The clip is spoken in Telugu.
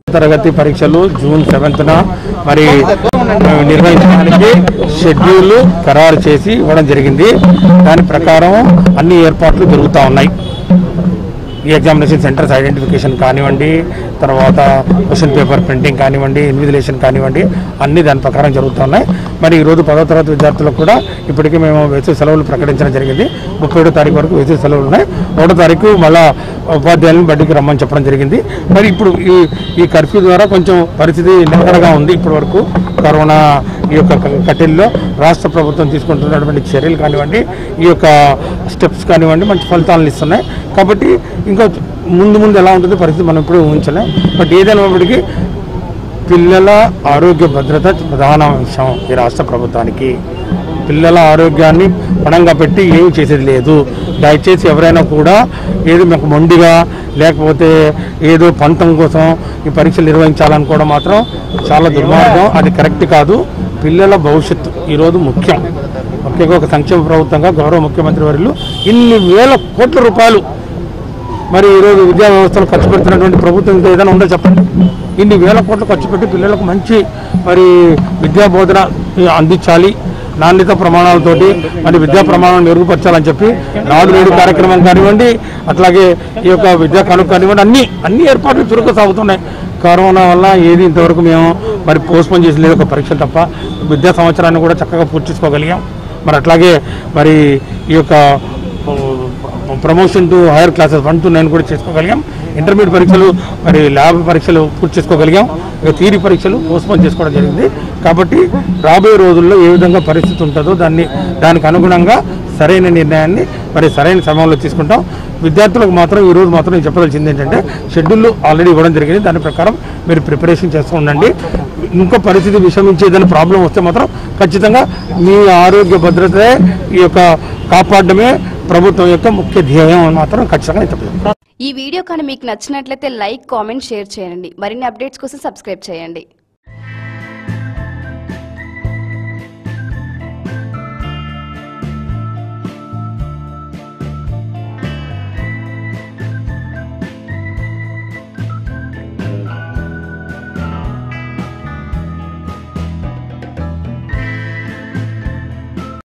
తరగతి పరీక్షలు జూన్ 7న మరి నిర్వహించడానికి షెడ్యూల్ ఖరారు చేసి ఇవ్వడం జరిగింది. దాని ప్రకారం అన్ని ఏర్పాట్లు జరుగుతూ ఉన్నాయి. ఈ ఎగ్జామినేషన్ సెంటర్స్ ఐడెంటిఫికేషన్ కానివ్వండి, తర్వాత క్వశ్చన్ పేపర్ ప్రింటింగ్ కానివ్వండి, ఇన్విజిలేషన్ కానివ్వండి, అన్ని దాని ప్రకారం జరుగుతున్నాయి. మరి ఈరోజు 10వ తరగతి విద్యార్థులకు కూడా ఇప్పటికీ మేము వేసవి సెలవులు ప్రకటించడం జరిగింది. 37వ తారీఖు వరకు వేసవి సెలవులు ఉన్నాయి. 1వ తారీఖు మళ్ళా ఉపాధ్యాయులను బయటికి రమ్మని చెప్పడం జరిగింది. మరి ఇప్పుడు ఈ కర్ఫ్యూ ద్వారా కొంచెం పరిస్థితి నిలకడగా ఉంది. ఇప్పటి వరకు కరోనా ఈ యొక్క కట్టెల్లో రాష్ట్ర ప్రభుత్వం తీసుకుంటున్నటువంటి చర్యలు కానివ్వండి, ఈ యొక్క స్టెప్స్ కానివ్వండి మంచి ఫలితాలను ఇస్తున్నాయి. కాబట్టి ఇంకా ముందు ఎలా ఉంటుంది పరిస్థితి మనం ఇప్పుడు ఊహించలేం. బట్ ఏదైనప్పటికీ పిల్లల ఆరోగ్య భద్రత ప్రధాన అంశం ఈ రాష్ట్ర ప్రభుత్వానికి. పిల్లల ఆరోగ్యాన్ని పణంగా పెట్టి ఏమి చేసేది లేదు. దయచేసి ఎవరైనా కూడా ఏదో మీకు మొండిగా లేకపోతే ఏదో పంతం కోసం ఈ పరీక్షలు నిర్వహించాలనుకోవడం మాత్రం చాలా దుర్మార్గం. అది కరెక్ట్ కాదు. పిల్లల భవిష్యత్తు ఈరోజు ముఖ్యంగా ఒక సంక్షేమ ప్రభుత్వంగా గౌరవ ముఖ్యమంత్రి వర్యులు ఇన్ని వేల కోట్ల రూపాయలు మరి ఈరోజు విద్యా వ్యవస్థలో ఖర్చు పెడుతున్నటువంటి ప్రభుత్వం ఇంకా ఏదైనా ఉందో చెప్పండి. ఇన్ని వేల కోట్లు ఖర్చు పెట్టి పిల్లలకు మంచి మరి విద్యా బోధన అందించాలి, నాణ్యత ప్రమాణాలతోటి మరి విద్యా ప్రమాణాలను మెరుగుపరచాలని చెప్పి 4-7 కార్యక్రమం కానివ్వండి, అట్లాగే ఈ యొక్క విద్యా కానుక కానివ్వండి, అన్ని ఏర్పాట్లు చురుగ్గా సాగుతున్నాయి. కరోనా వల్ల ఏది ఇంతవరకు మేము మరి పోస్ట్పోన్ చేసి లేదు, ఒక పరీక్ష తప్ప విద్యా సంవత్సరాన్ని కూడా చక్కగా పూర్తి చేసుకోగలిగాం. మరి అట్లాగే మరి ఈ యొక్క promotion to higher classes 1 to 9 కూడా చేసుకోగలిగాం. ఇంటర్మీడియట్ పరీక్షలు మరి ల్యాబ్ పరీక్షలు పూర్తి చేసుకోగలిగాం. ఇక థియరీ పరీక్షలు పోస్ట్పోన్ చేసుకోవడం జరిగింది. కాబట్టి రాబోయే రోజుల్లో ఏ విధంగా పరిస్థితి ఉంటుందో దానికి అనుగుణంగా సరైన నిర్ణయాన్ని మరి సరైన సమయంలో తీసుకుంటాం. విద్యార్థులకు మాత్రం ఈరోజు మాత్రం నేను చెప్పదలిచింది ఏంటంటే షెడ్యూల్ ఆల్రెడీ ఇవ్వడం జరిగింది. దాని ప్రకారం మీరు ప్రిపరేషన్ చేస్తూ ఉండండి. ఇంకో పరిస్థితి విషమించేదని ప్రాబ్లం వస్తే మాత్రం ఖచ్చితంగా మీ ఆరోగ్య భద్రతే ఈ యొక్క కాపాడడమే ప్రభుత్వం యొక్క ముఖ్య ధ్యేయం అని మాత్రం ఖచ్చితంగా చెప్పలేదు. ఈ వీడియో కానీ మీకు నచ్చినట్లయితే లైక్, కామెంట్, షేర్ చేయండి. మరిన్ని అప్డేట్స్ కోసం సబ్స్క్రైబ్ చేయండి.